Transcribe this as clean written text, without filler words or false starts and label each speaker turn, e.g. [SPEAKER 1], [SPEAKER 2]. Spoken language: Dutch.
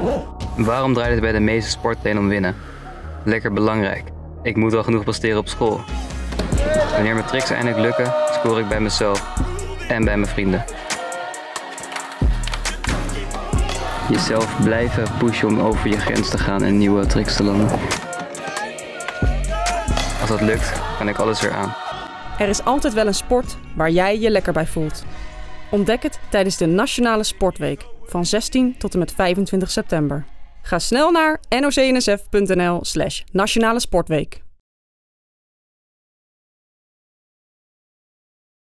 [SPEAKER 1] Waarom draait het bij de meeste sportleden om winnen? Lekker belangrijk. Ik moet wel genoeg presteren op school. Wanneer mijn tricks eindelijk lukken, score ik bij mezelf en bij mijn vrienden. Jezelf blijven pushen om over je grens te gaan en nieuwe tricks te landen. Als dat lukt, kan ik alles weer aan.
[SPEAKER 2] Er is altijd wel een sport waar jij je lekker bij voelt. Ontdek het tijdens de Nationale Sportweek van 16 tot en met 25 september. Ga snel naar nocnsf.nl/Nationale Sportweek.